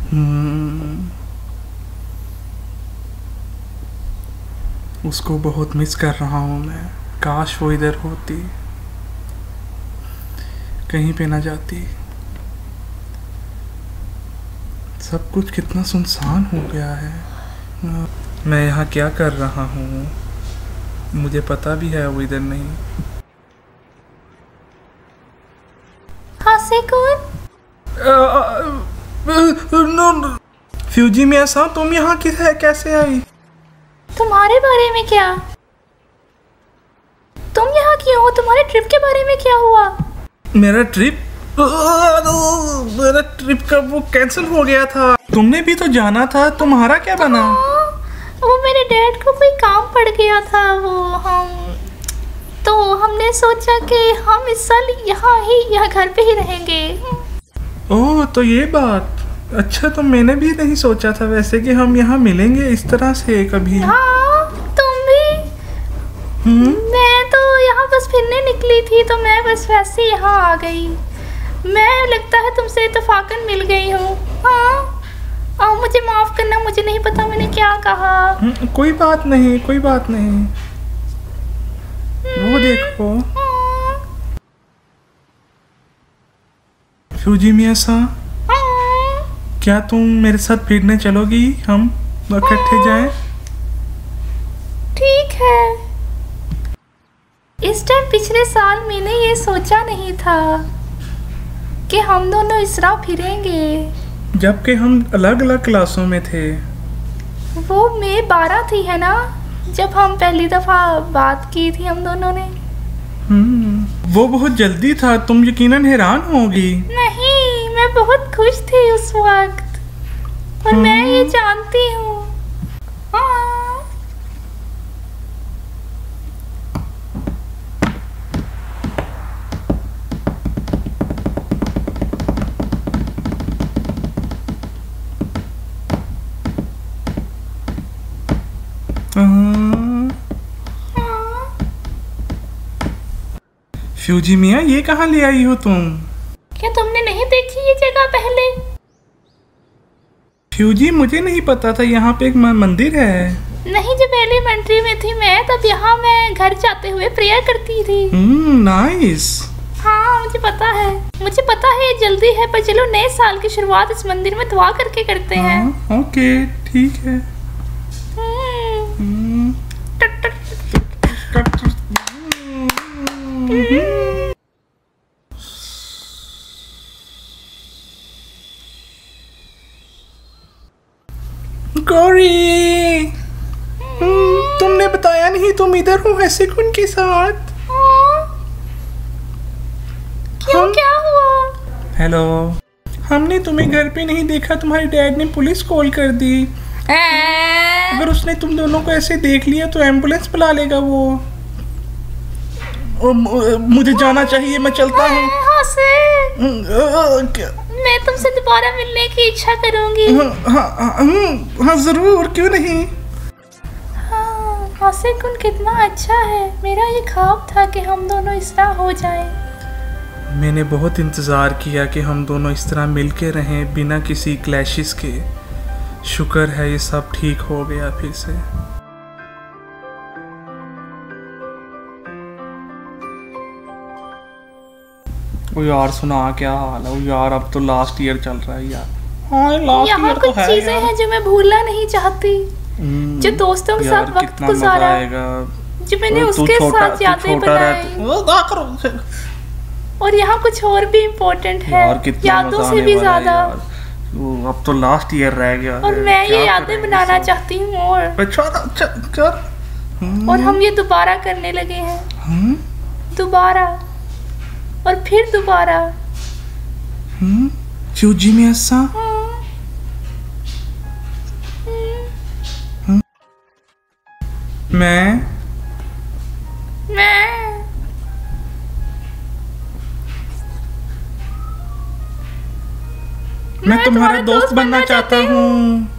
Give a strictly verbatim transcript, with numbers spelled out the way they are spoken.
हम्म, उसको बहुत मिस कर रहा हूँ मैं। काश वो इधर होती, कहीं पे ना जाती। सब कुछ कितना सुनसान हो गया है। मैं यहाँ क्या कर रहा हूँ, मुझे पता भी है वो इधर नहीं। हाँ से कौन? नो फ्यूजी में ऐसा तुम यहाँ किस है, कैसे आई? तुम्हारे बारे में क्या? तुम यहाँ क्यों हो? तुम्हारे ट्रिप के बारे में क्या हुआ? मेरा ट्रिप मेरा ट्रिप का वो कैंसिल हो गया था। तुमने भी तो जाना था, तुम्हारा क्या बना? वो मेरे डैड को कोई काम पड़ गया था, वो हम तो हमने सोचा कि हम इस साल यहाँ ही यहाँ घर पे ही रहेंगे। ओह तो ये बात। अच्छा तो मैंने भी नहीं सोचा था वैसे कि हम यहाँ मिलेंगे इस तरह से कभी। हाँ तुम भी। हम्म मैं तो यहाँ बस फिरने निकली थी तो मैं बस वैसे यहाँ आ गई। मैं लगता है तुमसे इत्तेफाकन मिल गई हूँ। हाँ आ, मुझे माफ करना, मुझे नहीं पता मैंने क्या कहा। कोई बात नहीं, कोई बात नहीं। वो देखो फ्यूजी मिया सा, क्या तुम मेरे साथ फिरने चलोगी? हम इकट्ठे जाएं? ठीक है। इस टाइम पिछले साल मैंने ये सोचा नहीं था कि हम दोनों इस राह फिरेंगे, जबकि हम अलग अलग क्लासों में थे। वो मैं बारह थी है ना जब हम पहली दफा बात की थी हम दोनों ने। हम्म वो बहुत जल्दी था, तुम यकीनन हैरान होगी। नहीं, मैं बहुत खुश थी उस वक्त और मैं ये जानती हूँ। हाँ। फ्यूजी मिया ये कहाँ ले आई हो तुम? क्या तुमने नहीं देखी ये जगह पहले? फ्यूजी मुझे नहीं पता था यहाँ पे एक मंदिर है। नहीं, जब एलिमेंट्री में थी मैं तब यहाँ मैं घर जाते हुए प्रेयर करती थी। Hmm nice. हाँ मुझे पता है, मुझे पता है ये जल्दी है, पर चलो नए साल की शुरुआत इस मंदिर में दुआ करके करते हैं। हाँ, ओके ठीक है। गौरी, तुमने बताया नहीं तुम इधर हो ऐसे कौन के साथ? क्यों हम... क्या हुआ? हेलो, हमने तुम्हें घर पे नहीं देखा, तुम्हारे डैड ने पुलिस कॉल कर दी। अगर उसने तुम दोनों को ऐसे देख लिया तो एम्बुलेंस बुला लेगा वो। ओ, मुझे जाना चाहिए, मैं चलता हूँ। मैं तुमसे दोबारा मिलने की इच्छा करूंगी। हाँ, हाँ, हाँ जरूर, क्यों नहीं। हाँ, हासिकुन कितना अच्छा है। मेरा ये ख्वाब था कि हम दोनों इस तरह हो जाएं। मैंने बहुत इंतज़ार किया कि हम दोनों इस तरह मिलके रहें बिना किसी क्लैशेस के। शुक्र है ये सब ठीक हो गया फिर से। ओ यार सुना क्या हाल है? ओ यार अब तो लास्ट ईयर चल रहा है यार। हाँ लास्ट ईयर तो है। चीजें हैं जो मैं भूलना नहीं चाहती, जो दोस्तों के साथ वक्त गुजारा, जो मैंने उसके साथ यादें बनाई। और यहाँ कुछ और भी इम्पोर्टेंट है, यादों से भी ज्यादा। अब तो लास्ट ईयर रह गया और मैं ये यादें बनाना चाहती हूँ और और हम ये दोबारा करने लगे हैं, दोबारा और फिर दोबारा। हम्म फ्यूजी में ऐसा मैं मैं मैं तुम्हारा दोस्त बनना चाहता हूँ।